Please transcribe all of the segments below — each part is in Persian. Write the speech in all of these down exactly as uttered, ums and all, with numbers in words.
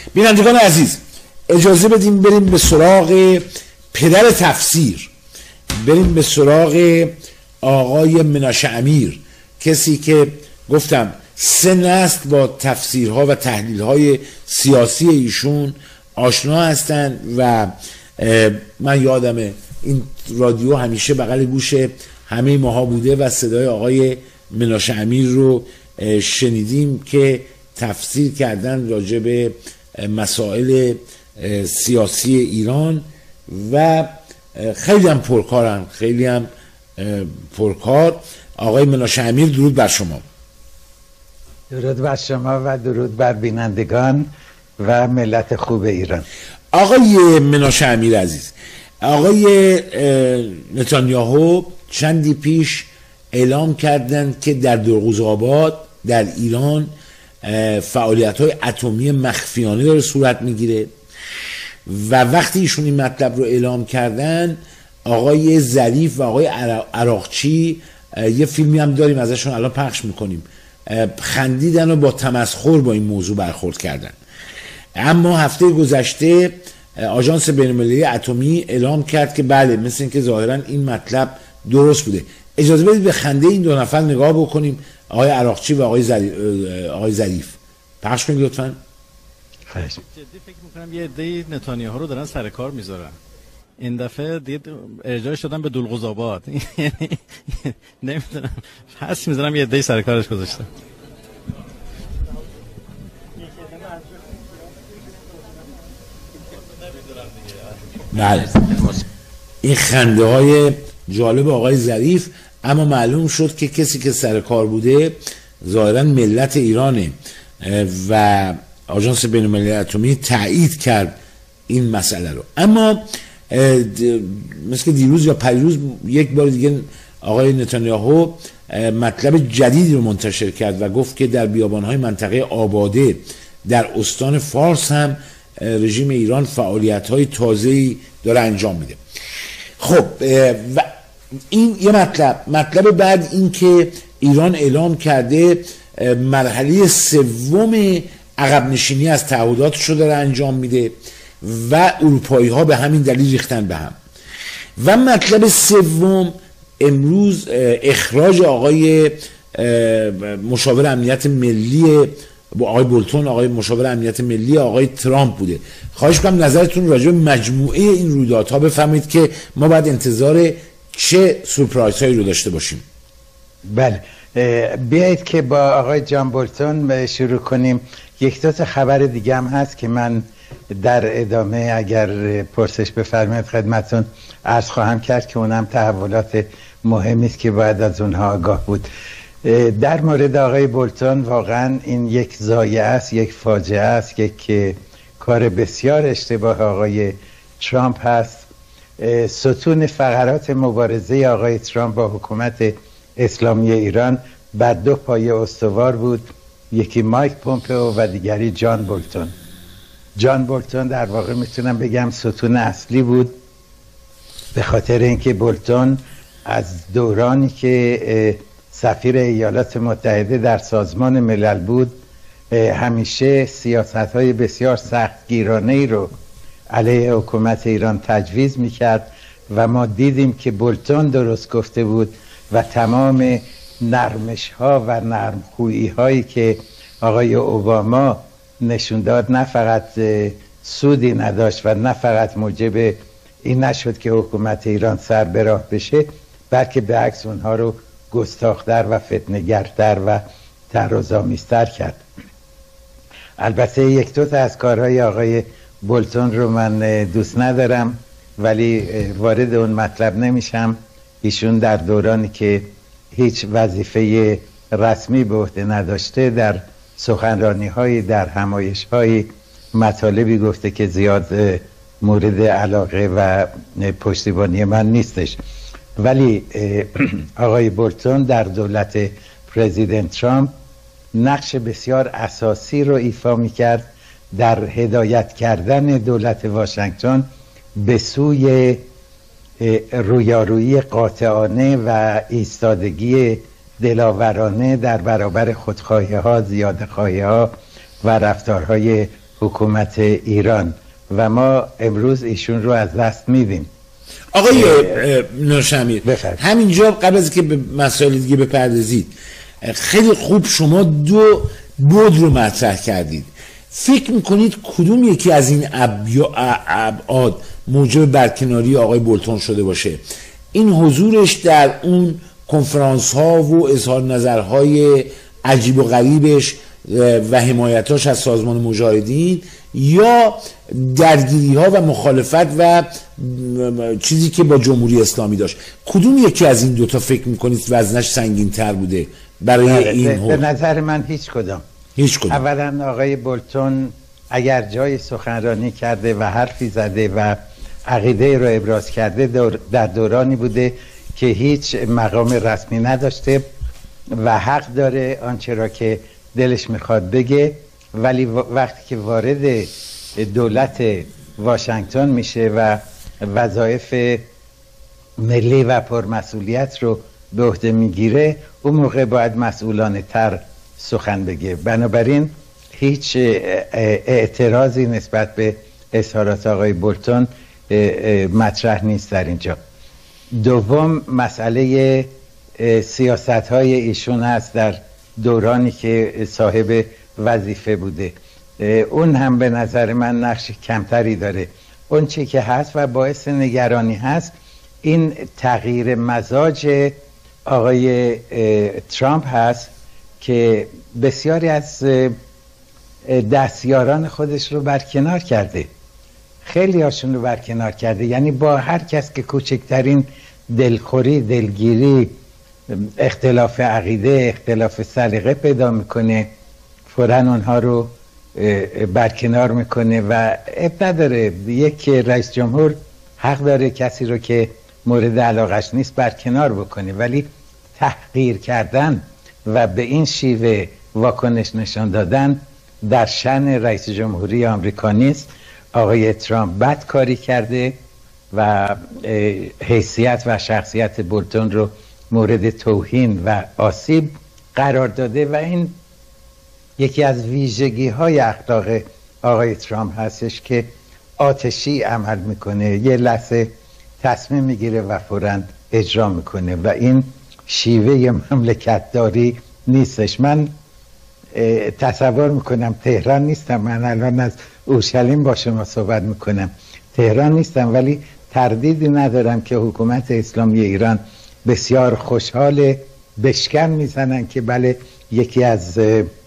بینندگان عزیز، اجازه بدیم بریم به سراغ پدر تفسیر، بریم به سراغ آقای مناشه امیر، کسی که گفتم سه نسل با تفسیرها و تحلیلهای سیاسی ایشون آشنا هستند و من یادمه این رادیو همیشه بغل گوش همه ماها بوده و صدای آقای مناشه امیر رو شنیدیم که تفسیر کردن راجع به مسائل سیاسی ایران و خیلی هم پرکارن، خیلی هم پرکار. آقای مناشه امیر، درود بر شما. درود بر شما و درود بر بینندگان و ملت خوب ایران. آقای مناشه امیر عزیز، آقای نتانیاهو چندی پیش اعلام کردند که در درقوزآباد در ایران فعالیت‌های اتمی مخفیانه داره صورت میگیره و وقتی ایشون این مطلب رو اعلام کردن، آقای ظریف و آقای عراقچی، یه فیلمی هم داریم ازشون الان پخش میکنیم، خندیدن و با تمسخر با این موضوع برخورد کردن. اما هفته گذشته آژانس بین‌المللی اتمی اعلام کرد که بله، مثل این که ظاهرا این مطلب درست بوده. اجازه بدید به خنده این دو نفر نگاه بکنیم، آقای عراقچی و آقای ظریف. آقای ظریف پخش کنید لطفاً. خواهش. جدی فکر میکنم یه عده نتانیاهو رو دارن سر کار میذارن. این دفعه دید ارجاع شدن به دلقوزآباد. نمیدونم، حس میذارم یه عده سر کارش گذاشتن. بله، این خنده های جالب آقای ظریف، اما معلوم شد که کسی که سر کار بوده ظاهرا ملت ایرانه و آژانس بین‌المللی اتمی تایید کرد این مسئله رو. اما مثل دیروز یا پریروز یک بار دیگه آقای نتانیاهو مطلب جدیدی رو منتشر کرد و گفت که در بیابان‌های منطقه آباده در استان فارس هم رژیم ایران فعالیت‌های تازه‌ای داره انجام میده. خب و این یه مطلب. مطلب بعد این که ایران اعلام کرده مرحله سوم عقب نشینی از تعهداتش رو داره انجام میده و اروپایی ها به همین دلیل ریختن به هم. و مطلب سوم امروز اخراج آقای مشاور امنیت ملی با آقای بولتون، آقای مشاور امنیت ملی آقای ترامپ بوده. خواهش کنم نظرتون راجع به مجموعه این رویدادها بفهمید که ما باید انتظار چه سورپرایز هایی رو داشته باشیم. بله، بیایید که با آقای جان بولتون شروع کنیم. یک دو تا خبر دیگه هم هست که من در ادامه اگر پرسش بفرمایید خدمتون عرض خواهم کرد که اونم تحولات مهمی است که باید از اونها آگاه بود. در مورد آقای بولتون واقعا این یک ضایعه است، یک فاجعه است، یک کار بسیار اشتباه آقای ترامپ هست. ستون فقرات مبارزه آقای ترامپ با حکومت اسلامی ایران بر دو پایه استوار بود، یکی مایک پومپئو و دیگری جان بولتون. جان بولتون در واقع میتونم بگم ستون اصلی بود، به خاطر اینکه بولتون از دورانی که سفیر ایالات متحده در سازمان ملل بود همیشه سیاست‌های بسیار سختگیرانه‌ای رو علیه حکومت ایران تجویز میکرد و ما دیدیم که بولتون درست گفته بود و تمام نرمش ها و نرمخویی هایی که آقای اوباما نشون داد نه فقط سودی نداشت و نه فقط موجب این نشد که حکومت ایران سر به راه بشه، بلکه به عکس اونها رو گستاخ‌تر و فتنه‌گرتر و تعرض‌آمیزتر کرد. البته یک دو تا از کارهای آقای بولتون رو من دوست ندارم ولی وارد اون مطلب نمیشم. ایشون در دورانی که هیچ وظیفه رسمی به عهده نداشته در سخنرانی‌های، در همایش‌های مطالبی گفته که زیاد مورد علاقه و پشتیبانی من نیستش. ولی آقای بولتون در دولت پرزیدنت ترامپ نقش بسیار اساسی رو ایفا می‌کرد در هدایت کردن دولت واشنگتن به سوی رویارویی قاطعانه و ایستادگی دلاورانه در برابر خودخواهی‌ها، زیادخواهی‌ها و رفتارهای حکومت ایران و ما امروز ایشون رو از دست میدیم. آقای نورشمیر همینجا قبل از که به مسائل دیگه بپردازید، خیلی خوب شما دو بود رو مطرح کردید. فکر میکنید کدوم یکی از این ابعاد موجب برکناری آقای بولتون شده باشه؟ این حضورش در اون کنفرانس ها و اظهار نظرهای عجیب و غریبش و حمایتاش از سازمان مجاهدین، یا درگیری ها و مخالفت و چیزی که با جمهوری اسلامی داشت؟ کدوم یکی از این دوتا فکر میکنید وزنش سنگین تر بوده برای این حکم؟ به نظر من هیچ کدام. هیچ کدام. اولا آقای بولتون اگر جای سخنرانی کرده و حرفی زده و عقیده رو ابراز کرده دور در دورانی بوده که هیچ مقام رسمی نداشته و حق داره آنچه را که دلش میخواد بگه، ولی وقتی که وارد دولت واشنگتن میشه و وظایف ملی و پرمسئولیت رو به عهده میگیره، اون موقع باید مسئولانه تر سخن بگه. بنابراین هیچ اعتراضی نسبت به اظهارات آقای بولتون مطرح نیست در اینجا. دوم، مسئله سیاست های ایشون هست در دورانی که صاحب وظیفه بوده. اون هم به نظر من نقش کمتری داره. اون چی که هست و باعث نگرانی هست این تغییر مزاج آقای ترامپ هست که بسیاری از دستیاران خودش رو برکنار کرده، خیلی هاشون رو برکنار کرده. یعنی با هر کس که کوچکترین دلخوری، دلگیری، اختلاف عقیده، اختلاف سلیقه پیدا میکنه، فوراً اونها رو برکنار میکنه و اب نداره. یک رئیس جمهور حق داره کسی رو که مورد علاقش نیست برکنار بکنه، ولی تحقیر کردن و به این شیوه واکنش نشان دادن در شأن رئیس جمهوری آمریکا نیست. آقای ترامپ بد کاری کرده و حیثیت و شخصیت بولتون رو مورد توهین و آسیب قرار داده و این یکی از ویژگی های اخلاق آقای ترامپ هستش که آتشی عمل میکنه، یه لحظه تصمیم میگیره و فوراً اجرا میکنه و این شیوه مملکت داری نیستش. من تصور میکنم تهران نیستم، من الان از اورشلیم با شما صحبت میکنم، تهران نیستم، ولی تردیدی ندارم که حکومت اسلامی ایران بسیار خوشحاله، بشکن میزنن که بله یکی از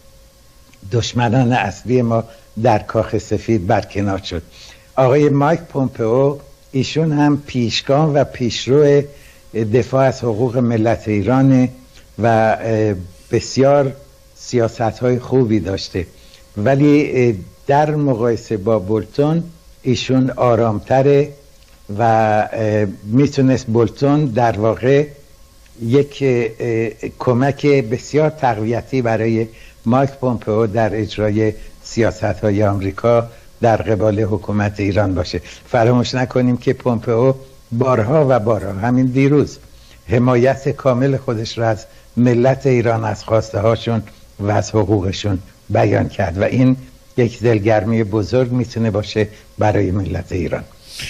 دشمنان اصلی ما در کاخ سفید برکنار شد. آقای مایک پومپئو ایشون هم پیشگام و پیشرو دفاع از حقوق ملت ایران و بسیار سیاست‌های خوبی داشته، ولی در مقایسه با بولتون ایشون آرامتره و میتونست بولتون در واقع یک کمک بسیار تقویتی برای مایک پومپئو در اجرای سیاست‌های آمریکا در قبال حکومت ایران باشه. فراموش نکنیم که پومپئو بارها و بارها، همین دیروز، حمایت کامل خودش را از ملت ایران، از خواسته هاشون و از حقوقشون بیان کرد و این یک دلگرمی بزرگ میتونه باشه برای ملت ایران.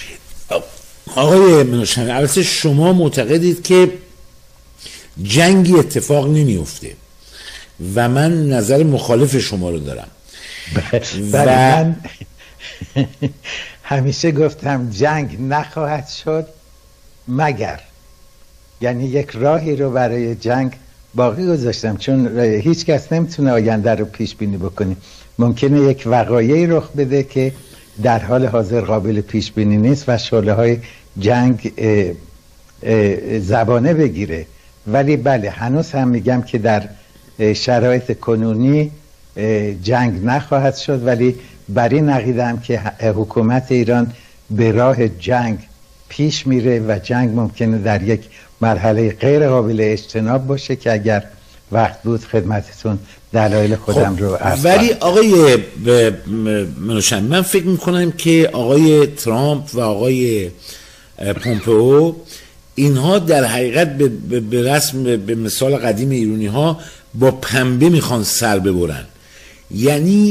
آقای منوشهمی، البته شما معتقدید که جنگی اتفاق نمیفته و من نظر مخالف شما رو دارم. و من همیشه گفتم جنگ نخواهد شد مگر، یعنی یک راهی رو برای جنگ باقی گذاشتم، چون هیچ کس نمیتونه آینده رو پیش بینی بکنه. ممکنه یک وقایعی رخ بده که در حال حاضر قابل پیش بینی نیست و شعله های جنگ اه اه زبانه بگیره، ولی بله هنوز هم میگم که در شرایط کنونی جنگ نخواهد شد، ولی بر این عقیده‌ام که حکومت ایران به راه جنگ پیش میره و جنگ ممکنه در یک مرحله غیر قابل اجتناب باشه که اگر وقت بود خدمتتون دلایل خودم خب رو عرض. ولی آقای منوشهمی، من فکر میکنم که آقای ترامپ و آقای پومپئو اینها در حقیقت به, به رسم به مثال قدیم ایرانی ها با پنبه میخوان سر ببرن. یعنی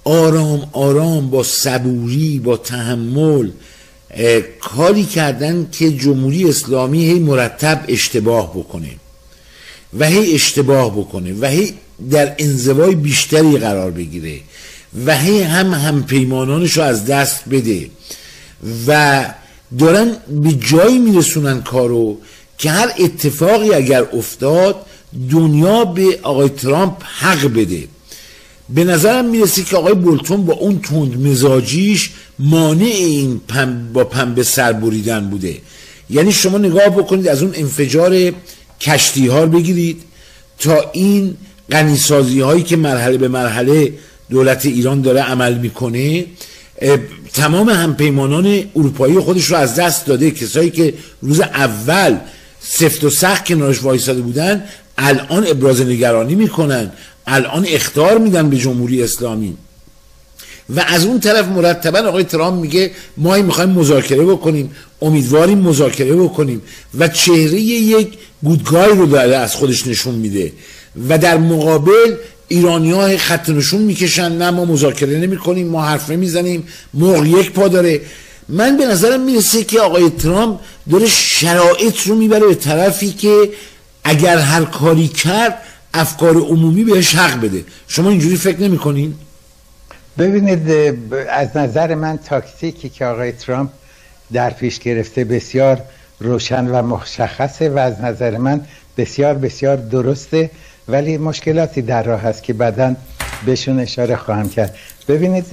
آرام آرام با صبوری با تحمل کاری کردن که جمهوری اسلامی هی مرتب اشتباه بکنه و هی اشتباه بکنه و هی در انزوای بیشتری قرار بگیره و هی هم هم پیمانانش رو از دست بده و دارن به جایی میرسونن کارو که هر اتفاقی اگر افتاد دنیا به آقای ترامپ حق بده. به نظرم میرسه که آقای بولتون با اون تند مزاجیش مانع این پم با پنبه سر بریدن بوده. یعنی شما نگاه بکنید از اون انفجار کشتی ها بگیرید تا این غنیسازی هایی که مرحله به مرحله دولت ایران داره عمل میکنه، تمام همپیمانان اروپایی خودش رو از دست داده. کسایی که روز اول سفت و سخت کنارش وایساده بودن الان ابراز نگرانی میکنن، الان اخطار میدن به جمهوری اسلامی. و از اون طرف مرتبا آقای ترامپ میگه ما میخوایم مذاکره بکنیم، امیدواریم مذاکره بکنیم و چهره یک گودگای رو داره از خودش نشون میده و در مقابل ایرانی ها خط نشون میکشن نه ما مذاکره نمی کنیم، ما حرف نمیزنیم، موقع یک پا داره. من به نظرم میرسه که آقای ترامپ داره شرایط رو میبره به طرفی که اگر هر کاری کرد افکار عمومی بهش حق بده. شما اینجوری فکر نمی کنین؟ ببینید از نظر من تاکتیکی که آقای ترامپ در پیش گرفته بسیار روشن و مشخصه و از نظر من بسیار بسیار درسته، ولی مشکلاتی در راه هست که بعداً بهشون اشاره خواهم کرد. ببینید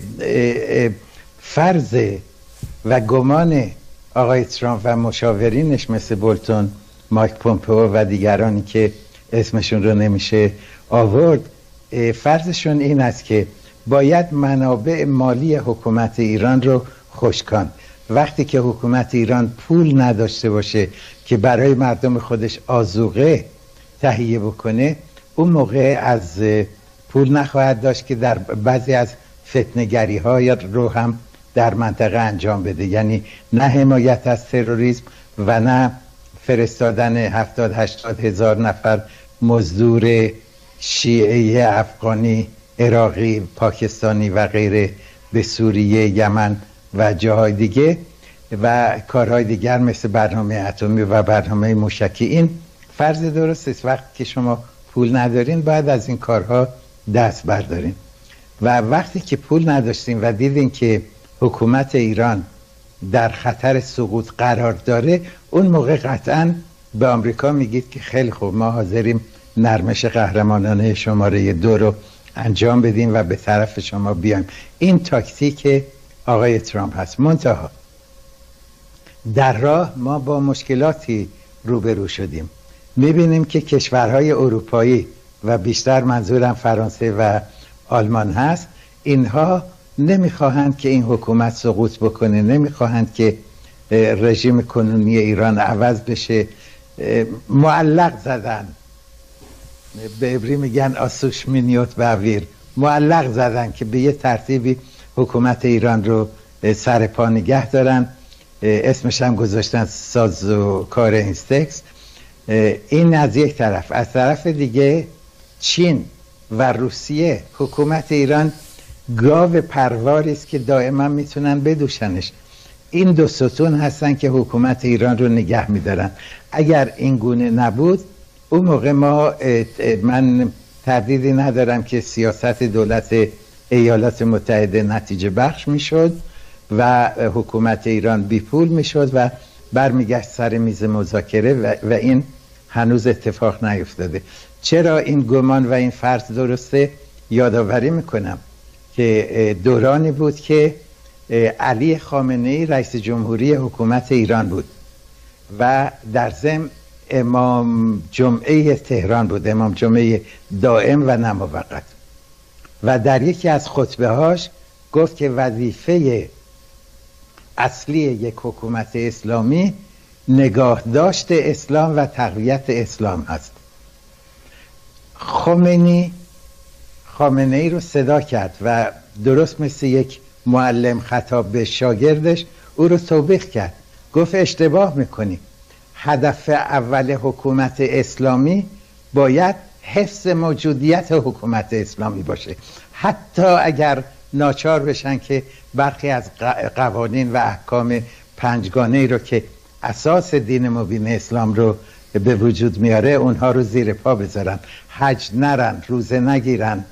فرض و گمان آقای ترامپ و مشاورینش مثل بولتون، مایک پومپئو و دیگرانی که اسمشون رو نمیشه آورد، فرضشون این است که باید منابع مالی حکومت ایران رو خشکان. وقتی که حکومت ایران پول نداشته باشه که برای مردم خودش آذوقه تهیه بکنه، اون موقع از پول نخواهد داشت که در بعضی از فتنه‌گری ها رو هم در منطقه انجام بده. یعنی نه حمایت از تروریسم و نه فرستادن هفتاد هشتاد هزار نفر مزدور شیعه افغانی، عراقی، پاکستانی و غیره به سوریه، یمن و جاهای دیگه و کارهای دیگر مثل برنامه اتمی و برنامه موشکی. این فرض درست است. وقتی که شما پول ندارین باید از این کارها دست بردارین و وقتی که پول نداشتین و دیدین که حکومت ایران در خطر سقوط قرار داره، اون موقع قطعاً به آمریکا میگید که خیلی خوب ما حاضریم نرمش قهرمانانه شماره دو رو انجام بدیم و به طرف شما بیایم. این تاکتیک آقای ترامپ هست. منتها در راه ما با مشکلاتی روبرو شدیم. میبینیم که کشورهای اروپایی و بیشتر منظورم فرانسه و آلمان هست، اینها نمیخواهند که این حکومت سقوط بکنه، نمیخواهند که رژیم کنونی ایران عوض بشه. معلق زدن، به عبری میگن آسوش مینیوت باویر، معلق زدن که به یه ترتیبی حکومت ایران رو سر پا نگه دارن. اسمش هم گذاشتن ساز و کار اینستکس. این از یک طرف. از طرف دیگه چین و روسیه حکومت ایران گاو پرواری است که دائما میتونن بدوشنش. این دو ستون هستن که حکومت ایران رو نگه میدارن. اگر این گونه نبود اون موقع ما من تردیدی ندارم که سیاست دولت ایالات متحده نتیجه بخش میشد و حکومت ایران بی پول میشد و برمیگشت سر میز مذاکره و, و این هنوز اتفاق نیفتاده. چرا این گمان و این فرض درسته؟ یادآوری میکنم که دورانی بود که علی خامنه‌ای رئیس جمهوری حکومت ایران بود و در ضمن امام جمعه تهران بود، امام جمعه دائم و نموقت، و در یکی از خطبه هاش گفت که وظیفه اصلی یک حکومت اسلامی نگاهداشت اسلام و تقویت اسلام است. خمینی خامنه ای رو صدا کرد و درست مثل یک معلم خطاب به شاگردش او رو توبیخ کرد. گفت اشتباه میکنی، هدف اول حکومت اسلامی باید حفظ موجودیت حکومت اسلامی باشه. حتی اگر ناچار بشن که برخی از قوانین و احکام پنجگانه ای رو که اساس دین مبین اسلام رو به وجود میاره اونها رو زیر پا بذارن، حج نرن، روزه نگیرن،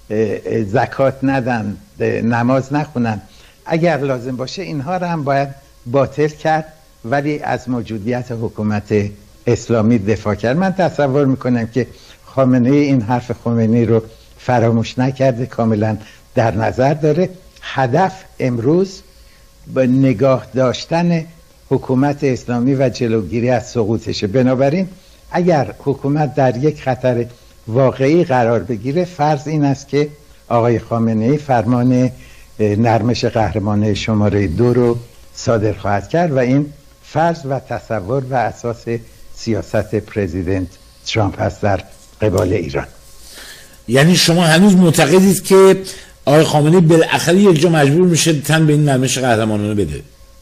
زکات ندن، نماز نخونن، اگر لازم باشه اینها رو هم باید باطل کرد، ولی از موجودیت حکومت اسلامی دفاع کرد. من تصور میکنم که خامنه ای این حرف خمینی رو فراموش نکرده، کاملا در نظر داره. هدف امروز به نگاه داشتن حکومت اسلامی و جلوگیری از سقوطشه. بنابراین اگر حکومت در یک خطر واقعی قرار بگیره، فرض این است که آقای خامنه ای فرمان نرمش قهرمانه شماره دو رو صادر خواهد کرد و این فرض و تصور و اساس سیاست پرزیدنت ترامپ هست در قبال ایران. یعنی شما هنوز معتقدید که آقای خامنه‌ای بالاخره یک جا مجبور میشه تن به این نرمش قهرمانانه بده؟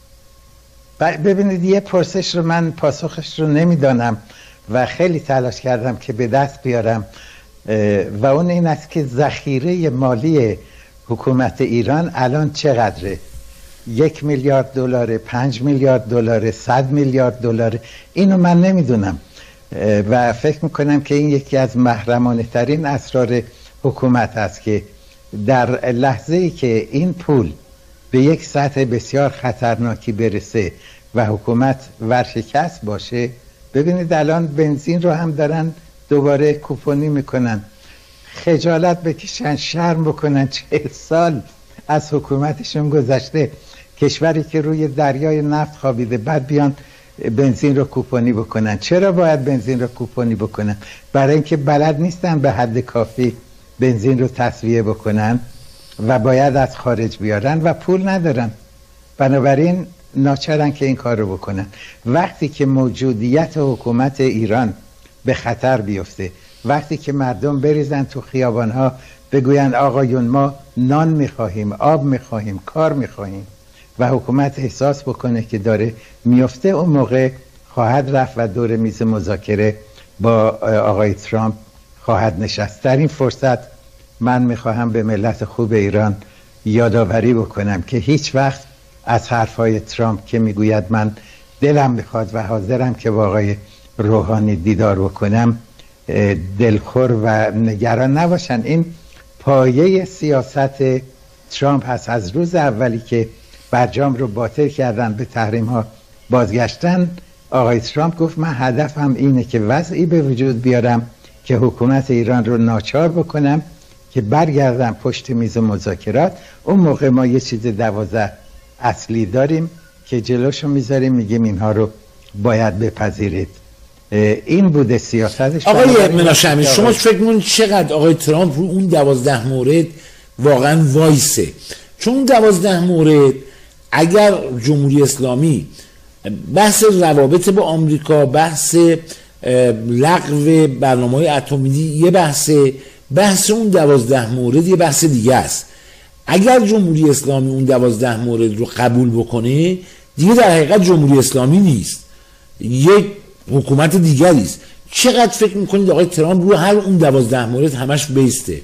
ببینید، یه پرسش رو من پاسخش رو نمیدانم و خیلی تلاش کردم که به دست بیارم و اون این است که ذخیره مالی حکومت ایران الان چقدره؟ یک میلیارد دلار، پنج میلیارد دلار، صد میلیارد دلار؟ اینو من نمیدونم و فکر میکنم که این یکی از محرمانه ترین اسرار حکومت است که در لحظه ای که این پول به یک سطح بسیار خطرناکی برسه و حکومت ورشکست باشه، ببینید الان بنزین رو هم دارن دوباره کوپونی میکنن. خجالت بکشن، شرم بکنن، چه سال از حکومتشون گذشته، کشوری که روی دریای نفت خوابیده، بعد بیان بنزین رو کوپونی بکنن. چرا باید بنزین رو کوپونی بکنن؟ برای اینکه بلد نیستن به حد کافی بنزین رو تسویه بکنن و باید از خارج بیارن و پول ندارن، بنابراین ناچارن که این کار رو بکنن. وقتی که موجودیت حکومت ایران به خطر بیفته، وقتی که مردم بریزن تو خیابانها بگوین آقایون ما نان میخواهیم، آب میخواهیم، کار میخواهیم و حکومت احساس بکنه که داره میفته، اون موقع خواهد رفت و دور میز مذاکره با آقای ترامپ خواهد نشست. در این فرصت من میخواهم به ملت خوب ایران یادآوری بکنم که هیچ وقت از حرفای ترامپ که میگوید من دلم میخواد و حاضرم که با آقای روحانی دیدار بکنم دلخور و نگران نباشن. این پایه سیاست ترامپ هست. از روز اولی که برجام رو باطل کردن، به تحریم ها بازگشتن، آقای ترامپ گفت من هدفم اینه که وضعی به وجود بیارم که حکومت ایران رو ناچار بکنم که برگردم پشت میز مذاکرات. اون موقع ما یه چیز دوازده اصلی داریم که جلوشو میذاریم، میگیم اینها رو باید بپذیرید. این بوده سیاستش. آقای مناشمی، شما فکر می‌کنید چقدر آقای ترامپ رو اون دوازده مورد واقعا وایسه؟ چون اون دوازده مورد اگر جمهوری اسلامی بحث روابط با آمریکا، بحث لغو برنامه‌های اتمی یه بحثه، بحث اون دوازده مورد یه بحث دیگه است. اگر جمهوری اسلامی اون دوازده مورد رو قبول بکنه، دیگه در حقیقت جمهوری اسلامی نیست، یک حکومت دیگری است. چقدر فکر میکنید آقای ترامپ رو هر اون دوازده مورد همش بیسته؟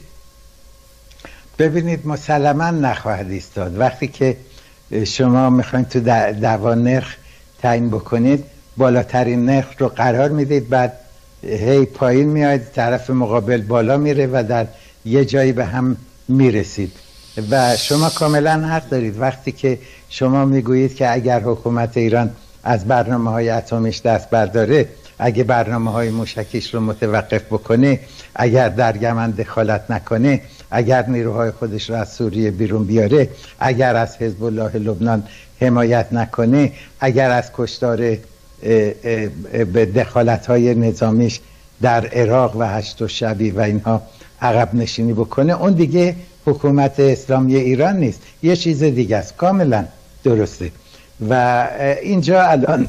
ببینید، مسلما نخواهد ایستاد. وقتی که شما میخواین تو دعوا نرخ تعیین بکنید، بالاترین نرخ رو قرار میدید، بعد هی پایین میاد، طرف مقابل بالا میره و در یه جایی به هم میرسید. و شما کاملا حق دارید وقتی که شما میگویید که اگر حکومت ایران از برنامه های اتمیش دست برداره، اگه برنامه های موشکیش رو متوقف بکنه، اگر در یمن دخالت نکنه، اگر نیروهای خودش رو از سوریه بیرون بیاره، اگر از حزب الله لبنان حمایت نکنه، اگر از کشتار به دخالت های نظامیش در عراق و هشت شبی و اینها عقب نشینی بکنه، اون دیگه حکومت اسلامی ایران نیست، یه چیز دیگه است. کاملا درسته. و اینجا الان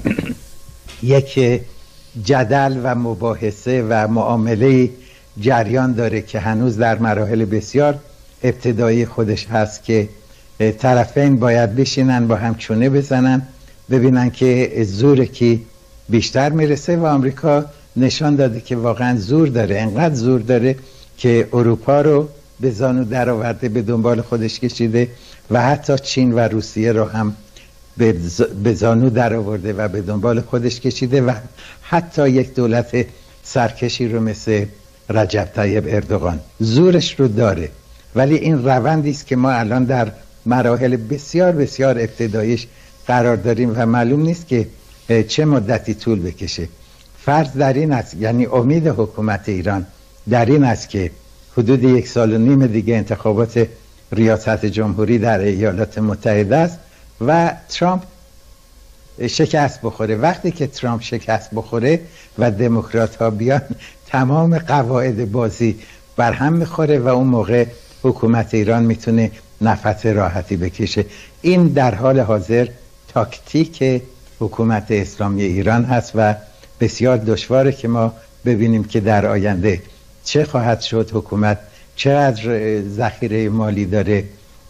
یک جدل و مباحثه و معامله جریان داره که هنوز در مراحل بسیار ابتدایی خودش هست که طرفین باید بشینن با هم چونه بزنن، ببینن که زور کی بیشتر میرسه. و آمریکا نشان داده که واقعا زور داره، انقدر زور داره که اروپا رو به زانو در آورده، به دنبال خودش کشیده و حتی چین و روسیه رو هم به زانو در آورده و به دنبال خودش کشیده و حتی یک دولت سرکشی رو مثل رجب طیب اردوغان زورش رو داره. ولی این روندی است که ما الان در مراحل بسیار بسیار ابتداییش قرار داریم و معلوم نیست که چه مدتی طول بکشه. فرض در این است، یعنی امید حکومت ایران در این است که حدود یک سال و نیم دیگه انتخابات ریاست جمهوری در ایالات متحده است و ترامپ شکست بخوره. وقتی که ترامپ شکست بخوره و دموکرات ها بیان، تمام قواعد بازی بر هم میخوره و اون موقع حکومت ایران میتونه نفس راحتی بکشه. این در حال حاضر تاکتیک حکومت اسلامی ایران هست و بسیار دشواره که ما ببینیم که در آینده چه خواهد شد. حکومت چقدر ذخیره مالی داره،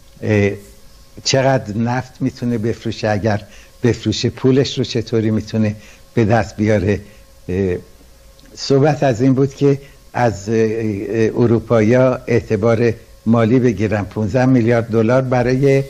چقدر نفت میتونه بفروشه، اگر بفروشه پولش رو چطوری میتونه به دست بیاره. صحبت از این بود که از اروپایا اعتبار مالی بگیرن، پانزده میلیارد دلار برای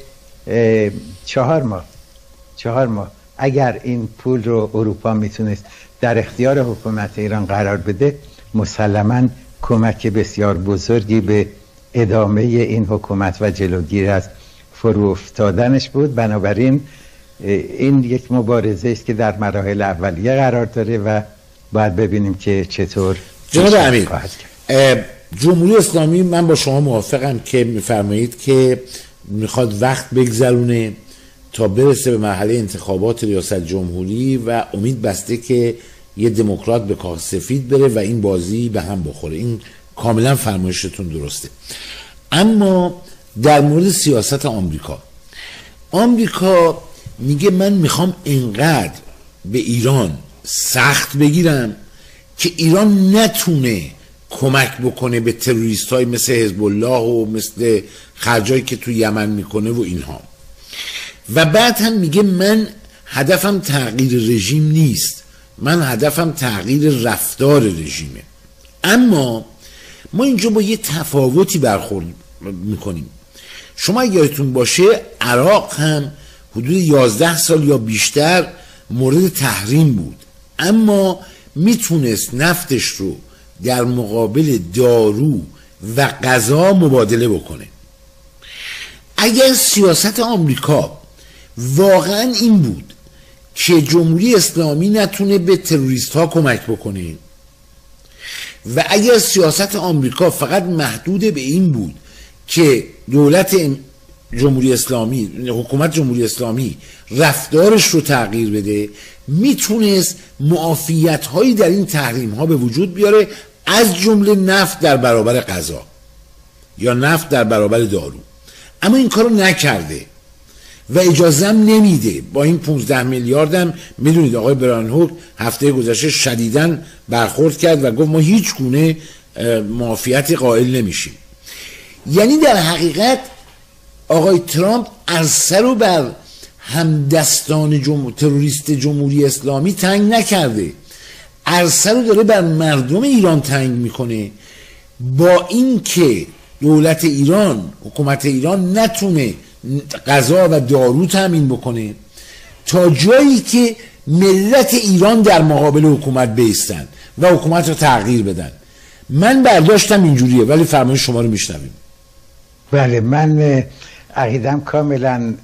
چهار ماه چهار ماه اگر این پول رو اروپا میتونست در اختیار حکومت ایران قرار بده، مسلماً کمک بسیار بزرگی به ادامه این حکومت و جلوگیری از فرو افتادنش بود. بنابراین این یک مبارزه است که در مراحل اولیه قرار داره و باید ببینیم که چطور. جناب امیر، جمهوری اسلامی، من با شما موافقم که میفرمایید که میخواد وقت بگذرونه تا برسه به مرحله انتخابات ریاست جمهوری و امید بسته که یه دموکرات به کاخ سفید بره و این بازی به هم بخوره. این کاملا فرمایشتون درسته. اما در مورد سیاست آمریکا، آمریکا میگه من میخوام اینقدر به ایران سخت بگیرم که ایران نتونه کمک بکنه به تروریست های مثل حزب الله و مثل خرجایی که تو یمن میکنه و اینها. و بعد هم میگه من هدفم تغییر رژیم نیست، من هدفم تغییر رفتار رژیمه. اما ما اینجا با یه تفاوتی برخورد میکنیم. شما یادتون باشه عراق هم حدود یازده سال یا بیشتر مورد تحریم بود، اما میتونست نفتش رو در مقابل دارو و غذا مبادله بکنه. اگر سیاست آمریکا واقعا این بود که جمهوری اسلامی نتونه به تروریست ها کمک بکنه و اگر سیاست آمریکا فقط محدود به این بود که دولت جمهوری اسلامی، حکومت جمهوری اسلامی رفتارش رو تغییر بده، میتونست معافیت هایی در این تحریم ها به وجود بیاره، از جمله نفت در برابر غذا یا نفت در برابر دارو. اما این کارو نکرده و اجازه هم نمیده. با این پانزده میلیارد هم میدونید آقای برانهوک هفته گذشته شدیداً برخورد کرد و گفت ما هیچ گونه معافیتی قائل نمیشیم. یعنی در حقیقت آقای ترامپ عرصه رو بر همدستان جمهور... تروریست جمهوری اسلامی تنگ نکرده، عرصه رو داره بر مردم ایران تنگ میکنه، با این که دولت ایران، حکومت ایران نتونه غذا و دارو تامین بکنه تا جایی که ملت ایران در مقابل حکومت بایستن و حکومت رو تغییر بدن. من برداشتم اینجوریه، ولی فرمایش شما رو میشنویم. بله، من عقیدم کاملا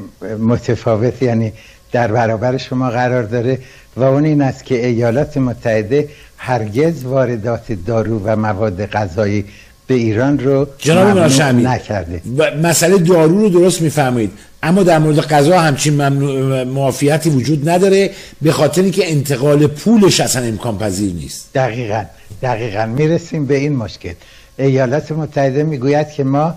متفاوت، یعنی در برابر شما قرار داره و اون این است که ایالات متحده هرگز واردات دارو و مواد غذایی به ایران رو ممنوع نکرده. مسئله دارو رو درست میفهمید، اما در مورد غذا همچین معافیتی وجود نداره، به خاطر اینکه انتقال پولش اصلا امکان پذیر نیست. دقیقاً دقیقاً میرسیم به این مشکل. ایالات متحده میگوید که ما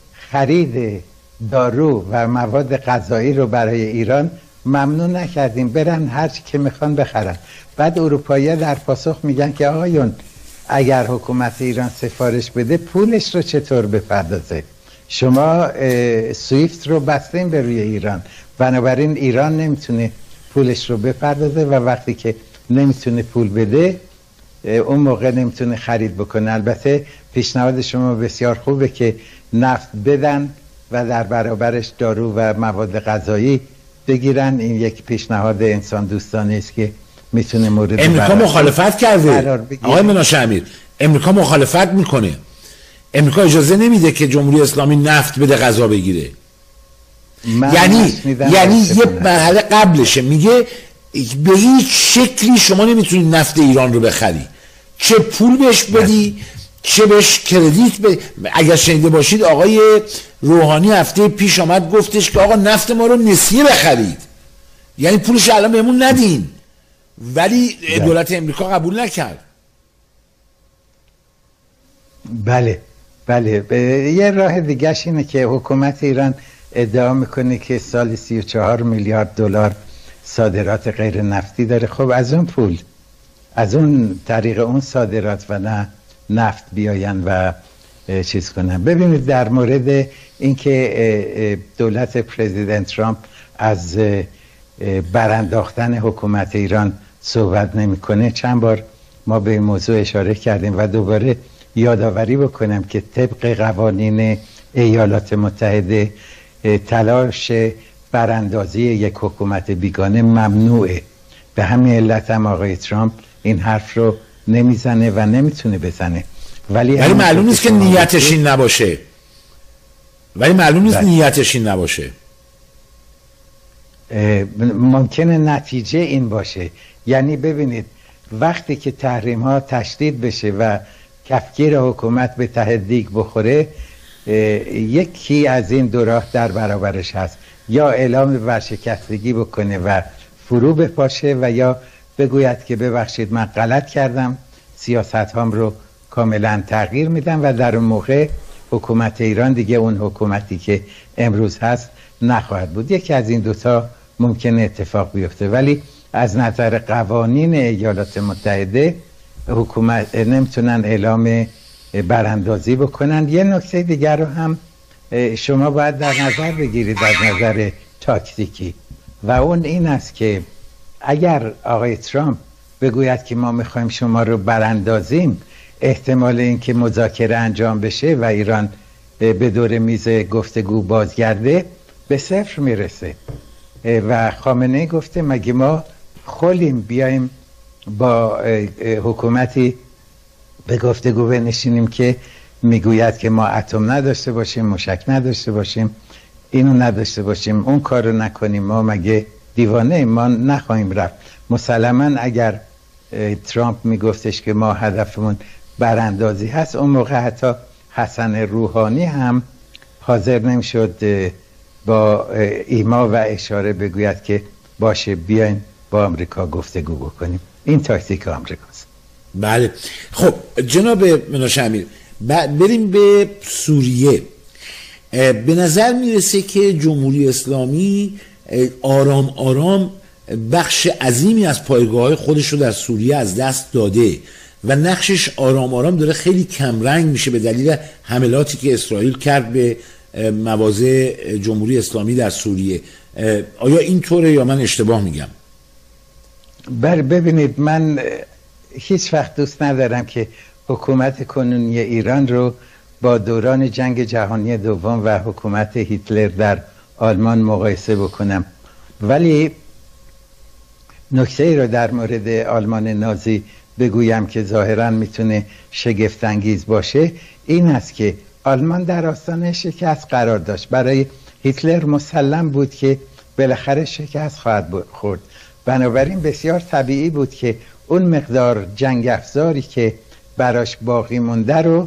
خرید دارو و مواد غذایی رو برای ایران ممنوع نکردیم، برن هر چی که میخوان بخرن. بعد اروپایی‌ها در پاسخ میگن که آقایون اگر حکومت ایران سفارش بده پولش رو چطور بپردازه؟ شما سویفت رو بستین به روی ایران، بنابراین ایران نمیتونه پولش رو بپردازه و وقتی که نمیتونه پول بده اون موقع نمیتونه خرید بکنه. البته پیشنهاد شما بسیار خوبه که نفت بدن و در برابرش دارو و مواد غذایی بگیرن. این یک پیشنهاد انسان دوستانه است که میتونه مورد امریکا مخالفت کرده. آقای مناشه امیر، امریکا مخالفت میکنه. امریکا اجازه نمیده که جمهوری اسلامی نفت بده غذا بگیره. یعنی یعنی یه مرحله قبلشه، میگه به هیچ شکلی شما نمیتونی نفت ایران رو بخری، چه پول بهش بدی چه بهش کردیت بدی. اگر شنیده باشید آقای روحانی هفته پیش آمد گفتش که آقا نفت ما رو نسیه بخرید، یعنی پولش الان بهمون ندین، ولی دولت امریکا قبول نکرد. بله بله. یه راه دیگهش اینه که حکومت ایران ادعا میکنه که سال سی و چهار میلیارد دلار صادرات غیر نفتی داره. خب از اون پول، از اون طریق اون صادرات و نه نفت بیاین و چیز کنن. ببینید در مورد اینکه دولت پرزیدنت ترامپ از برانداختن حکومت ایران صحبت نمیکنه، چند بار ما به این موضوع اشاره کردیم و دوباره یادآوری بکنم که طبق قوانین ایالات متحده تلاش براندازی یک حکومت بیگانه ممنوعه. به همین علت هم آقای ترامپ این حرف رو نمیزنه و نمیتونه بزنه. ولی ولی معلوم نیست که نیتش این نباشه. ولی معلوم نیست نیتش این نباشه. ممکنه نتیجه این باشه. یعنی ببینید وقتی که تحریم ها تشدید بشه و کفگیر حکومت به ته دیگ بخوره، یکی از این دو راه در برابرش هست: یا اعلام ورشکستگی بکنه و فرو بپاشه و یا بگوید که ببخشید من غلط کردم، سیاست هام رو کاملا تغییر میدم و در اون موقع حکومت ایران دیگه اون حکومتی که امروز هست نخواهد بود. یکی از این دوتا ممکنه اتفاق بیفته. ولی از نظر قوانین ایالات متحده حکومت نمیتونن اعلام براندازی بکنن. یه نکته دیگر رو هم شما باید در نظر بگیرید از نظر تاکتیکی، و اون این است که اگر آقای ترامپ بگوید که ما میخوایم شما رو براندازیم، احتمال این که مذاکره انجام بشه و ایران به دور میز گفتگو بازگرده به صفر میرسه. و خامنه‌ای گفته مگه ما خولیم بیایم با حکومتی به گفتگو بنشینیم که میگوید که ما اتم نداشته باشیم، موشک نداشته باشیم، اینو نداشته باشیم، اون کارو نکنیم، ما مگه دیوانه؟ ما نخواهیم رفت. مسلما اگر ترامپ میگفتش که ما هدفمون براندازی هست، اون موقع حتی حسن روحانی هم حاضر نمیشد با ایما و اشاره بگوید که باشه بیاین با آمریکا گفتگو بکنیم. این تاکتیک آمریکاست. بله. خب جناب مناشه امیر، بریم به سوریه. به نظر میرسه که جمهوری اسلامی آرام آرام بخش عظیمی از پایگاه‌های خودش رو در سوریه از دست داده و نقشش آرام آرام داره خیلی کمرنگ میشه به دلیل حملاتی که اسرائیل کرد به مواضع جمهوری اسلامی در سوریه. آیا این طوره یا من اشتباه میگم؟ بله ببینید، من هیچ وقت دوست ندارم که حکومت کنونی ایران رو با دوران جنگ جهانی دوم و حکومت هیتلر در آلمان مقایسه بکنم. ولی نکته ای رو در مورد آلمان نازی بگویم که ظاهراً میتونه شگفت انگیز باشه، این است که آلمان در آستانه شکست قرار داشت. برای هیتلر مسلم بود که بالاخره شکست خواهد خورد. بنابراین بسیار طبیعی بود که اون مقدار جنگ افزاری که براش باقی مونده رو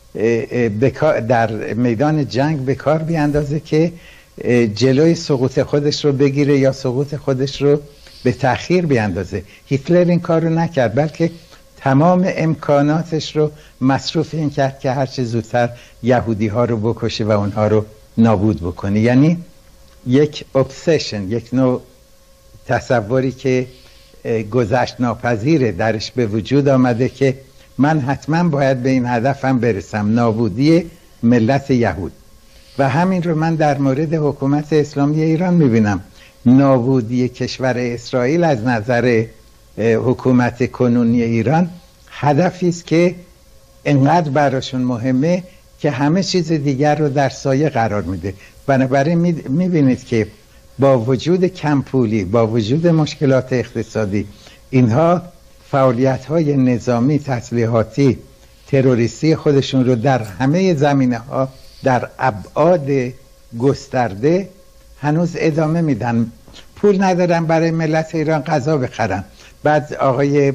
در میدان جنگ به کار بیاندازه که جلوی سقوط خودش رو بگیره یا سقوط خودش رو به تأخیر بیاندازه. هیتلر این کار رو نکرد، بلکه تمام امکاناتش رو مصروف این کرد که هرچه زودتر یهودی ها رو بکشه و اونها رو نابود بکنه. یعنی یک obsession، یک نوع تصوری که گذشت ناپذیره درش به وجود آمده که من حتما باید به این هدفم برسم، نابودی ملت یهود. و همین رو من در مورد حکومت اسلامی ایران میبینم. نابودی کشور اسرائیل از نظر حکومت کنونی ایران هدفی است که انقدر براشون مهمه که همه چیز دیگر رو در سایه قرار میده. بنابراین میبینید که با وجود کمپولی، با وجود مشکلات اقتصادی، اینها فعالیت‌های نظامی، تسلیحاتی، تروریستی خودشون رو در همه زمینه‌ها در ابعاد گسترده هنوز ادامه میدن. پول ندارن برای ملت ایران غذا بخرن. بعد آقای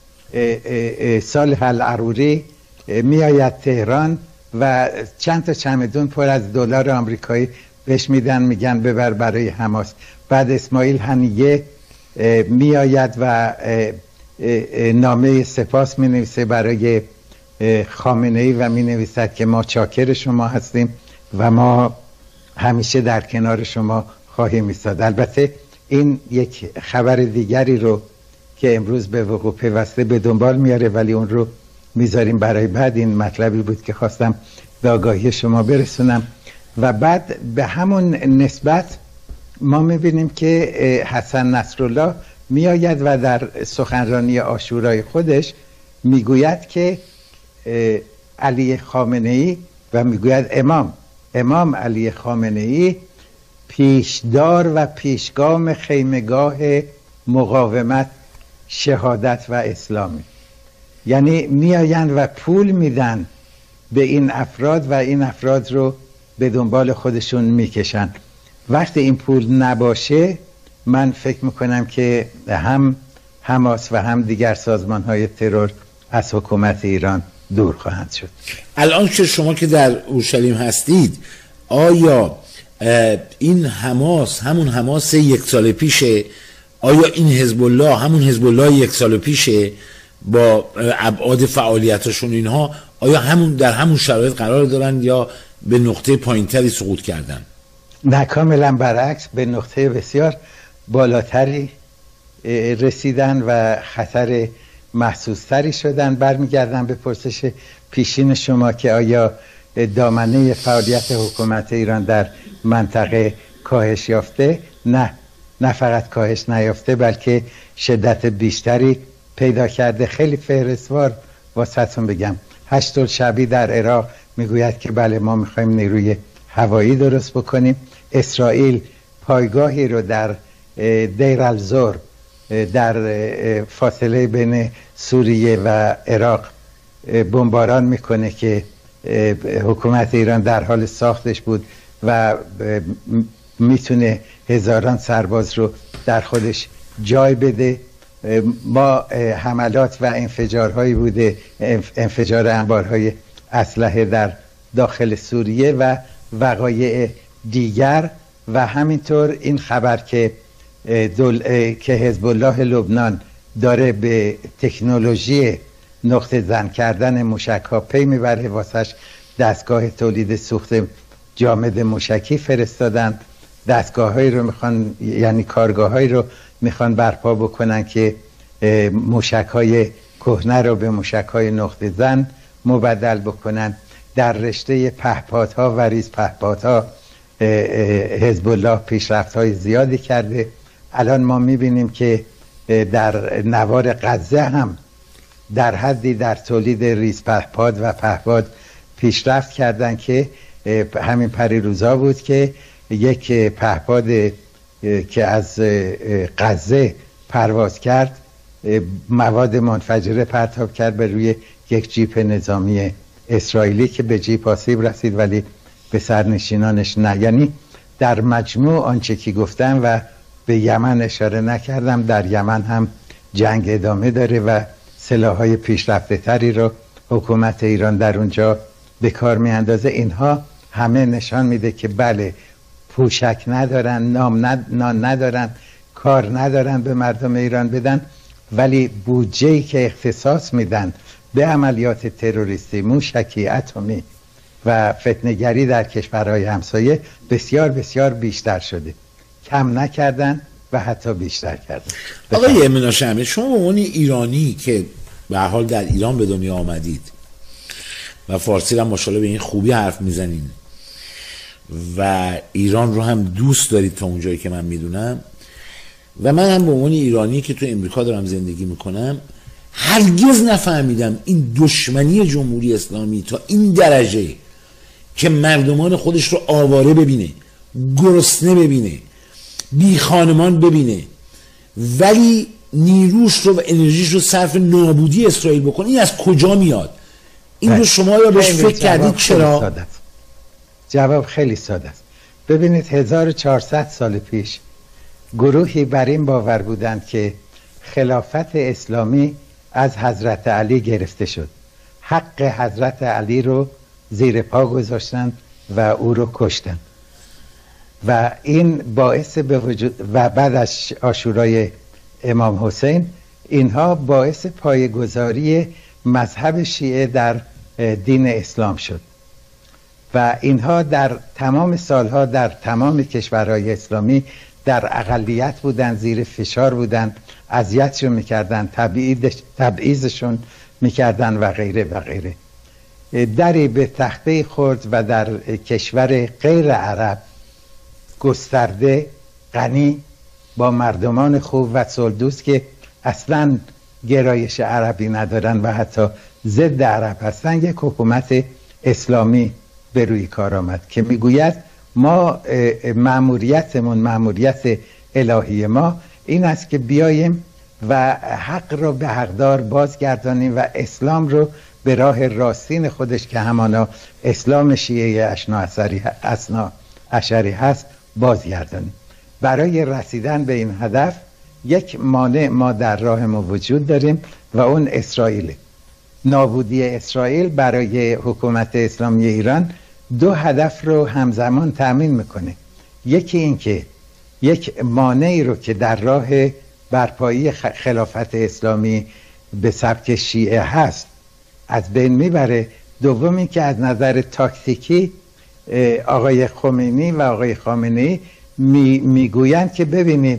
صالح العروری میآید تهران و چند تا چمدون پر از دلار آمریکایی بهش میدن، میگن ببر برای حماس. بعد اسماعیل هنیه میآید و نامه سپاس می نویسه برای خامنه ای و می نویسد که ما چاکر شما هستیم و ما همیشه در کنار شما خواهیم ایستاد. البته این یک خبر دیگری رو که امروز به وقوع پیوسته به دنبال میاره، ولی اون رو میذاریم برای بعد. این مطلبی بود که خواستم به آگاهی شما برسونم. و بعد به همون نسبت ما میبینیم که حسن نصرالله میآید و در سخنرانی عاشورای خودش میگوید که علی خامنه ای و میگوید امام امام علی خامنه ای پیشدار و پیشگام خیمگاه مقاومت، شهادت و اسلامی. یعنی میآیند و پول میدن به این افراد و این افراد رو به دنبال خودشون میکشن. وقتی این پول نباشه من فکر میکنم که هم حماس و هم دیگر سازمان های ترور از حکومت ایران دور خواهند شد. الان که شما که در اورشلیم هستید، آیا این حماس همون حماس یک سال پیشه؟ آیا این حزب الله همون حزب الله یک سال پیشه با ابعاد فعالیتشون اینها؟ آیا همون در همون شرایط قرار دارن یا به نقطه پایینتری سقوط کردن؟ نه، کاملا برعکس، به نقطه بسیار بالاتری رسیدن و خطر محسوستری شدن. برمیگردن به پرسش پیشین شما که آیا دامنه فعالیت حکومت ایران در منطقه کاهش یافته؟ نه، نه فقط کاهش نیافته بلکه شدت بیشتری پیدا کرده. خیلی فهرستوار واسهتون بگم، هشت‌الشعبی در عراق میگوید که بله ما میخوایم نیروی هوایی درست بکنیم. اسرائیل پایگاهی رو در دیر الزور در فاصله بین سوریه و عراق بمباران میکنه که حکومت ایران در حال ساختش بود و میتونه هزاران سرباز رو در خودش جای بده. ما حملات و انفجارهایی بوده، انفجار انبارهای اسلحه در داخل سوریه و وقایع دیگر. و همینطور این خبر که دول... که حزب الله لبنان داره به تکنولوژی نقطه زن کردن موشک ها پی میبره، واسش دستگاه تولید سوخت جامد موشکی فرستادن. دستگاه هایی رو میخوان، یعنی کارگاه هایی رو میخوان برپا بکنن که موشک های کهنه رو به موشک های نقطه زن مبدل بکنن. در رشته پهپادها و ریز پهپادها حزب الله پیشرفت های زیادی کرده. الان ما میبینیم که در نوار غزه هم در حدی در تولید ریز پهپاد و پهپاد پیشرفت کردن که همین پریروزا بود که یک پهپاد که از غزه پرواز کرد مواد منفجره پرتاب کرد به روی یک جیپ نظامی اسرائیلی که به جیپ آسیب رسید ولی به سرنشینانش نه. یعنی در مجموع آنچه که گفتم و به یمن اشاره نکردم، در یمن هم جنگ ادامه داره و سلاح‌های پیشرفته تری رو حکومت ایران در اونجا به کار می اندازه. اینها همه نشان میده که بله، پوشک ندارن، نام ند... نان ندارن، کار ندارن به مردم ایران بدن، ولی بودجه‌ای که اختصاص میدن به عملیات تروریستی، موشکی، اتمی و فتنه‌گری در کشورهای همسایه بسیار بسیار بیشتر شده. کم نکردن و حتی بیشتر کردن. آقای امین شمه، شما به عنوان ایرانی که به هر حال در ایران به دنیا آمدید و فارسی هم ماشاءالله به این خوبی حرف میزنین و ایران رو هم دوست دارید تا اونجایی که من میدونم، و من هم به عنوان ایرانی که تو امریکا دارم زندگی میکنم هرگز نفهمیدم این دشمنی جمهوری اسلامی تا این درجه که مردمان خودش رو آواره ببینه، گرسنه ببینه، بی خانمان ببینه، ولی نیروش رو و انرژیش رو صرف نابودی اسرائیل بکنه. این از کجا میاد؟ این رو شما یا بهش فکر کردید؟ چرا؟ جواب خیلی ساده است. ببینید هزار و چهارصد سال پیش گروهی بر این باور بودند که خلافت اسلامی از حضرت علی گرفته شد. حق حضرت علی رو زیر پا گذاشتن و او رو کشتن و این باعث به وجود و بعد از عاشورای امام حسین اینها باعث پایه‌گذاری مذهب شیعه در دین اسلام شد و اینها در تمام سالها در تمام کشورهای اسلامی در اقلیت بودن، زیر فشار بودن، اذیتشون میکردن، تبعیضشون میکردن و غیره و غیره. دری به تخته خورد و در کشور غیر عرب گسترده، غنی، با مردمان خوب و صلح‌دوست که اصلا گرایش عربی ندارن و حتی ضد عرب هستن، یک حکومت اسلامی به روی کار آمد که میگوید ما مأموریتمون، مأموریت الهی ما این است که بیاییم و حق رو به حقدار بازگردانیم و اسلام رو به راه راستین خودش که همانا اسلام شیعه اثنا عشری هست بازگردانیم. برای رسیدن به این هدف یک مانع ما در راه ما وجود داریم و اون اسرائیل. نابودی اسرائیل برای حکومت اسلامی ایران دو هدف رو همزمان تأمین میکنه. یکی این که یک مانعی رو که در راه برپایی خلافت اسلامی به سبک شیعه هست از بین میبره. دومی که از نظر تاکتیکی آقای خمینی و آقای خامنه‌ای می میگویند که ببینید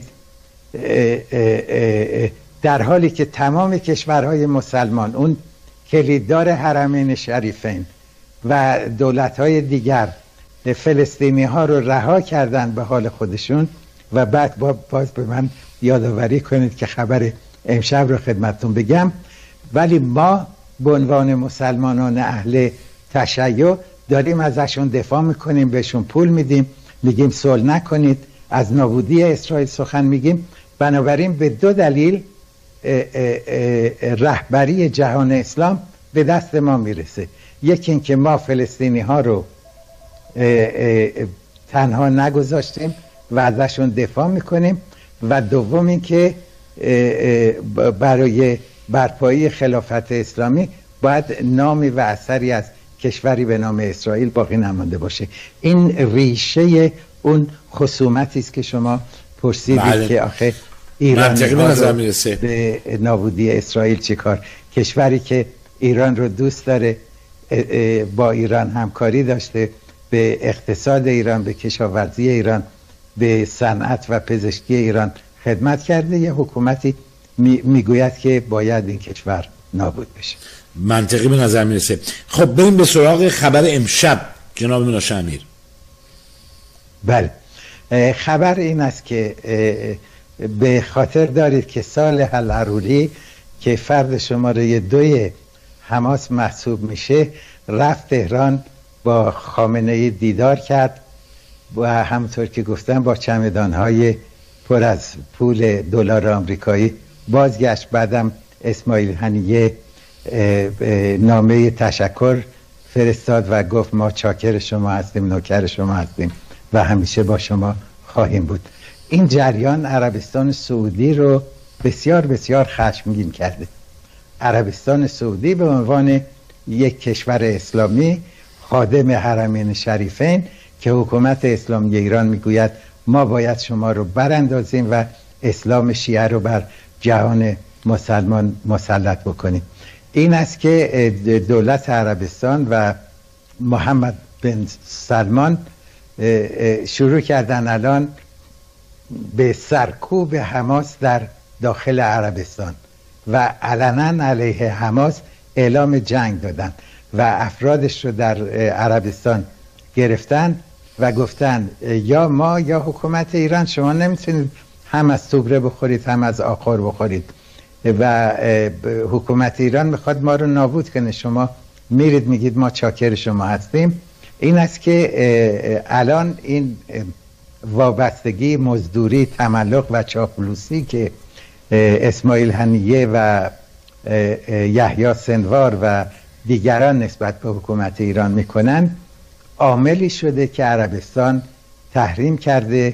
در حالی که تمام کشورهای مسلمان اون کلیددار حرمین شریفین و دولت‌های دیگر فلسطینی ها رو رها کردن به حال خودشون و بعد باز به من یادآوری کنید که خبر امشب رو خدمتتون بگم، ولی ما به عنوان مسلمانان اهل تشیع داریم ازشون دفاع میکنیم، بهشون پول میدیم، میگیم صلح نکنید، از نابودی اسرائیل سخن میگیم. بنابراین به دو دلیل رهبری جهان اسلام به دست ما میرسه. یکی این که ما فلسطینی ها رو تنها نگذاشتیم و ازشون دفاع میکنیم و دوم این که برای برپایی خلافت اسلامی باید نامی و اثری از کشوری به نام اسرائیل باقی نمانده باشه. این ریشه اون خصومتی است که شما پرسیدید بله. که آخه ایران به نابودی اسرائیل چه کار؟ کشوری که ایران رو دوست داره، با ایران همکاری داشته، به اقتصاد ایران، به کشاورزی ایران، به صنعت و پزشکی ایران خدمت کرده، یه حکومتی می میگوید که باید این کشور نابود بشه. منطقی به نظر میرسه. خب بریم به سراغ خبر امشب جناب مناشه امیر. بله، خبر این است که به خاطر دارید که صالح العروری که فرد شماره دوی حماس محسوب میشه رفت تهران، با خامنه‌ای دیدار کرد و همونطور که گفتم با چمدان‌های پر از پول دلار آمریکایی بازگشت. بعدم اسماعیل هنیه نامه تشکر فرستاد و گفت ما چاکر شما هستیم، نوکر شما هستیم و همیشه با شما خواهیم بود. این جریان عربستان سعودی رو بسیار بسیار خشمگین کرده. عربستان سعودی به عنوان یک کشور اسلامی خادم حرمین شریفین که حکومت اسلامی ایران میگوید ما باید شما رو براندازیم و اسلام شیعه رو بر جهان مسلمان مسلط بکنیم. این است که دولت عربستان و محمد بن سلمان شروع کردن الان به سرکوب حماس در داخل عربستان و علنا علیه حماس اعلام جنگ دادن و افرادش رو در عربستان گرفتن و گفتن یا ما یا حکومت ایران، شما نمیتونید هم از توبره بخورید هم از آخر بخورید. و حکومت ایران میخواد ما رو نابود کنه. شما میرید میگید ما چاکر شما هستیم. این است که الان این وابستگی، مزدوری، تملق و چاپلوسی که اسماعیل هنیه و یحیی سنوار و دیگران نسبت به حکومت ایران میکنن عاملی شده که عربستان تحریم کرده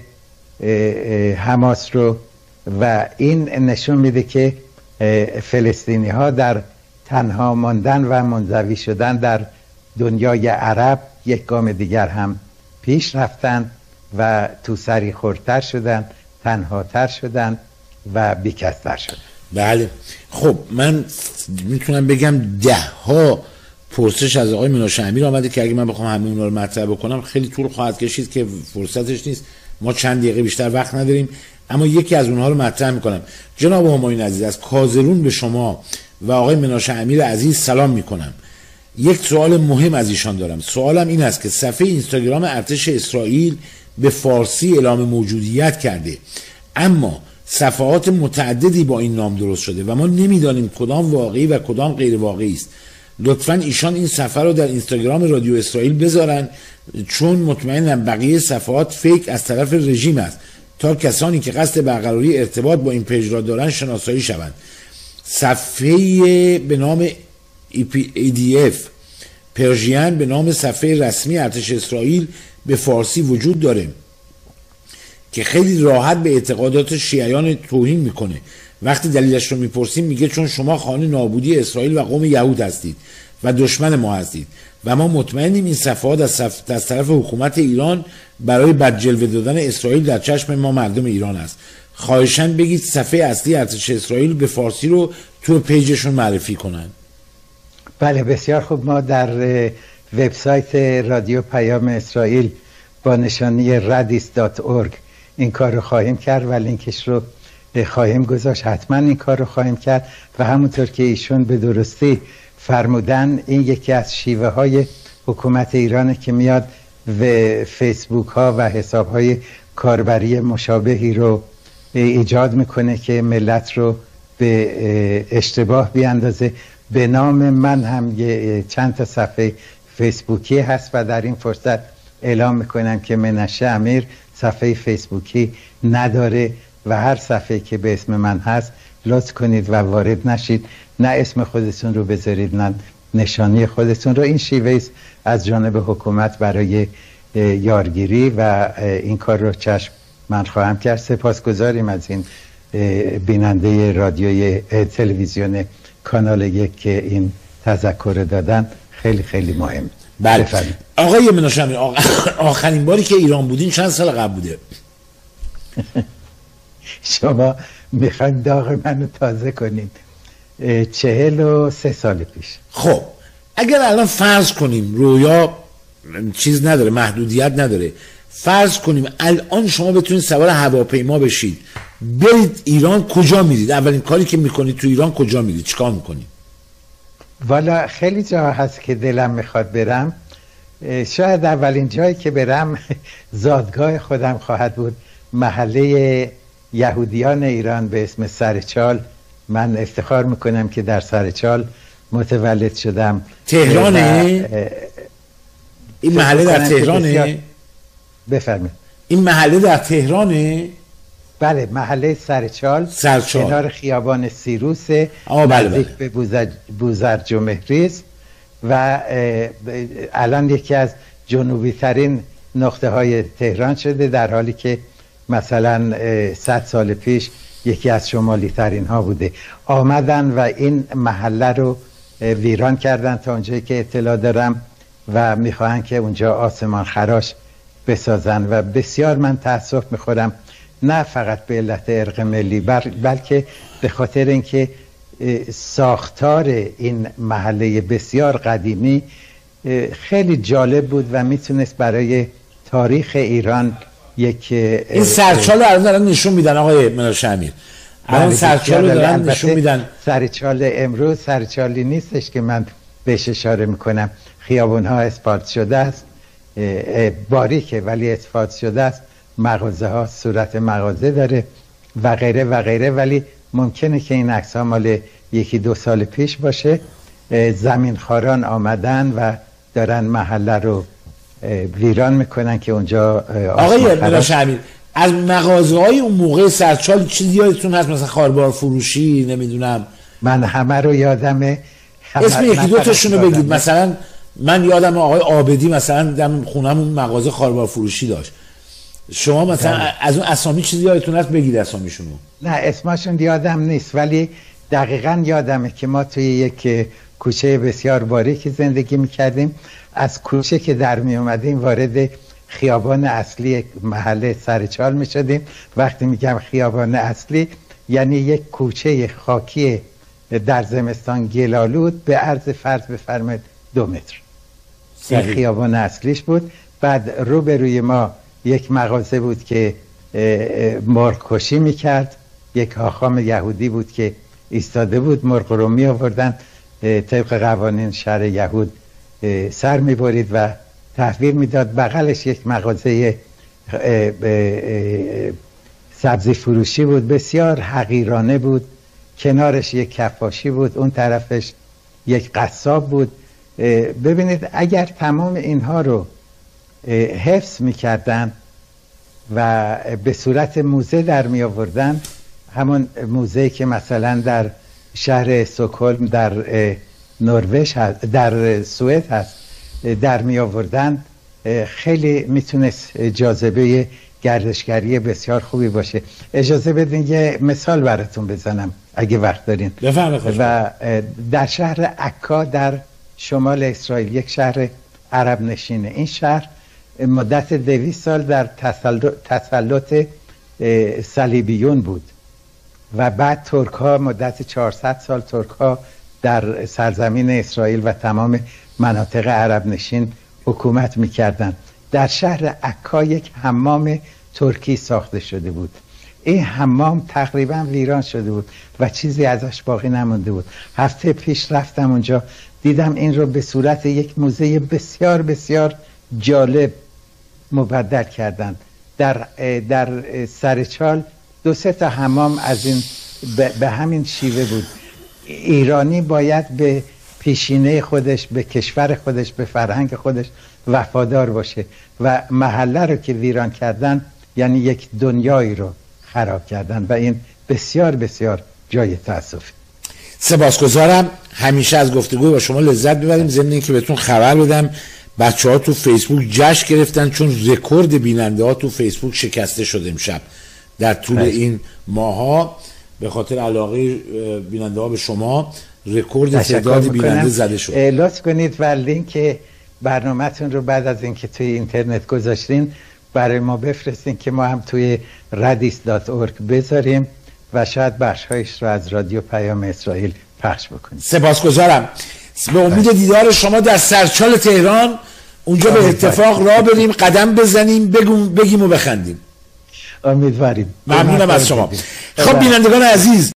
حماس رو و این نشون میده که فلسطینی ها در تنها ماندن و منزوی شدن در دنیای عرب یک گام دیگر هم پیش رفتن و تو سری خورتر شدن، تنهاتر شدن و بیکستر شدن. بله. خب من میتونم بگم ده ها پرسش از آقای مناشه امیر آمده که اگه من بخوام همه اونا رو مطرح بکنم خیلی طول خواهد کشید که فرصتش نیست. ما چند دقیقه بیشتر وقت نداریم، اما یکی از اونها رو مطرح میکنم. جناب همایون عزیز، از کازرون به شما و آقای مناشه امیر عزیز سلام میکنم. یک سوال مهم از ایشان دارم. سوالم این است که صفحه اینستاگرام ارتش اسرائیل به فارسی اعلام موجودیت کرده، اما صفحات متعددی با این نام درست شده و ما نمیدانیم کدام واقعی و کدام غیر واقعی است. لطفاً ایشان این صفحه رو در اینستاگرام رادیو اسرائیل بذارن، چون مطمئنم بقیه صفحات فیک از طرف رژیم است تا کسانی که قصد برقراری ارتباط با این پیج را دارن شناسایی شوند. صفحه به نام ای دی اف پرژین به نام صفحه رسمی ارتش اسرائیل به فارسی وجود داره که خیلی راحت به اعتقادات شیعیان توهین میکنه. وقتی دلیلش رو میپرسیم میگه چون شما خانه نابودی اسرائیل و قوم یهود هستید و دشمن ما هستید و ما مطمئنیم این صفحات از, صف... از طرف حکومت ایران برای بدجلوه دادن اسرائیل در چشم ما مردم ایران است. خواهشاً بگید صفحه اصلی ارتش اسرائیل به فارسی رو تو پیجشون معرفی کنن. بله بسیار خوب. ما در وبسایت رادیو پیام اسرائیل با نشانی ردیس دات اورگ این کار رو خواهیم کرد و لینکش رو خواهیم گذاشت. حتما این کار رو خواهیم کرد و همونطور که ایشون به درستی فرمودن این یکی از شیوه های حکومت ایرانه که میاد و فیسبوک ها و حساب های کاربری مشابهی رو ایجاد میکنه که ملت رو به اشتباه بیاندازه. به نام من هم یه چند تا صفحه فیسبوکی هست و در این فرصت اعلام میکنم که مناشه امیر صفحه فیسبوکی نداره و هر صفحه که به اسم من هست لطف کنید و وارد نشید، نه اسم خودتون رو بذارید نه نشانی خودتون رو. این شیوه از جانب حکومت برای یارگیری و این کار رو چشم من خواهم کرد. سپاسگزاریم از این بیننده رادیوی تلویزیون کانال یک که این تذکر دادن، خیلی خیلی مهم. بله آقای مناشه امیر، آخرین باری که ایران بودین چند سال قبل بوده؟ شما میخواین داغ منو تازه کنید. چهل و سه سال پیش. خب اگر الان فرض کنیم رویا چیز نداره، محدودیت نداره، فرض کنیم الان شما بتونید سوار هواپیما بشید برید ایران، کجا میرید؟ اولین کاری که میکنید تو ایران کجا میرید؟ چیکار میکنید؟ والا خیلی جا هست که دلم میخواد برم. شاید اولین جایی که برم زادگاه خودم خواهد بود، محله یهودیان ایران به اسم سرچال. من افتخار میکنم که در سرچال متولد شدم. تهرانه؟ این محله در تهرانه؟ بفرمایید. این محله در تهرانه؟ بله، محله سرچال، سرچال. کنار خیابان سیروس، نزدیک به بوزرج و مهریز و الان یکی از جنوبی ترین نقطه های تهران شده، در حالی که مثلا صد سال پیش یکی از شمالی ترین ها بوده. آمدن و این محله رو ویران کردن تا اونجایی که اطلاع دارم و میخواهن که اونجا آسمان خراش بسازن و بسیار من تأسف میخورم، نه فقط به علت ارق ملی بلکه به خاطر اینکه ساختار این محله بسیار قدیمی خیلی جالب بود و میتونست برای تاریخ ایران یک این سرچال رو الان دارن نشون میدن آقای مناشه امیر. الان سرچال رو دارن نشون میدن. سرچال امروز سرچالی نیستش که من بهش اشاره میکنم. خیابون ها اسفالت شده است، باریکه ولی اسفالت شده است، مغازه ها صورت مغازه داره و غیره و غیره، ولی ممکنه که این عکس ها مال یکی دو سال پیش باشه. زمین خاران آمدن و دارن محله رو ویران میکنن که اونجا آقای میراش امیر، از مغازه های اون موقع سرچال چیزی یادتون هست؟ مثلا خاربار فروشی، نمیدونم. من همه رو یادمه. اسم یکی دو تاشون رو بگید. مثلا من یادم آقای عابدی مثلا دم خونمون مغازه خاربار فروشی داشت. شما مثلا ده. از اون اسامی چیزی یادتون هست؟ بگید اسامیشونو. نه اسمشون یادم نیست، ولی دقیقاً یادمه که ما توی یک کوچه بسیار باریکی زندگی میکردیم. از کوچه که در می اومدیم وارد خیابان اصلی محله سرچال می شدیم. وقتی میگم خیابان اصلی یعنی یک کوچه خاکی در زمستان گلالود به عرض فرض بفرمایید دو متر. این خیابان اصلیش بود. بعد روبروی ما یک مغازه بود که مرغ کشی میکرد. یک حاخام یهودی بود که ایستاده بود، مرغ رو می آوردن طبق قوانین شهر یهود سر می برید و تحویل میداد. بغلش یک مغازه سبزی فروشی بود، بسیار حقیرانه بود. کنارش یک کفاشی بود، اون طرفش یک قصاب بود. ببینید اگر تمام اینها رو حفظ میکردن و به صورت موزه در می آوردن، همون موزه که مثلا در شهر استکهلم در نروژ هست، در سوئد هست، در می آوردن، خیلی میتونست جاذبه گردشگری بسیار خوبی باشه. اجازه بدین یه مثال براتون بزنم اگه وقت دارین. بفرمایید. و در شهر عکا در شمال اسرائیل، یک شهر عرب نشینه، این شهر مدت دویست سال در تسلط صلیبیون بود و بعد ترک ها مدت چهارصد سال ترک ها در سرزمین اسرائیل و تمام مناطق عرب نشین حکومت میکردن. در شهر عکا یک حمام ترکی ساخته شده بود. این حمام تقریبا ویران شده بود و چیزی ازش باقی نمونده بود. هفته پیش رفتم اونجا، دیدم این رو به صورت یک موزه بسیار بسیار جالب مبدل کردن. در در سرچال دو سه تا حمام از این به همین شیوه بود. ایرانی باید به پیشینه خودش، به کشور خودش، به فرهنگ خودش وفادار باشه و محله رو که ویران کردن یعنی یک دنیایی رو خراب کردن و این بسیار بسیار جای تأسف. سپاسگزارم. همیشه از گفتگوی با شما لذت میبریم. ضمن اینکه بهتون خبر بدم بچه ها تو فیسبوک جشن گرفتن چون رکورد بیننده ها تو فیسبوک شکسته شد امشب در طول بله. این ماها به خاطر علاقه بیننده ها به شما رکورد تعداد بیننده زده شد. لطف کنید و لینک برنامه‌تون رو بعد از اینکه توی اینترنت گذاشتین برای ما بفرستین که ما هم توی رادیس دات اورگ بذاریم و شاید بخش‌هایش رو از رادیو پیام اسرائیل پخش بکنیم. سپاسگزارم. به امید دیدار شما در سرچال تهران، اونجا به اتفاق راه بریم، قدم بزنیم، بگیم بگیم و بخندیم. امیدواریم. ممنونم از شما. خب بینندگان عزیز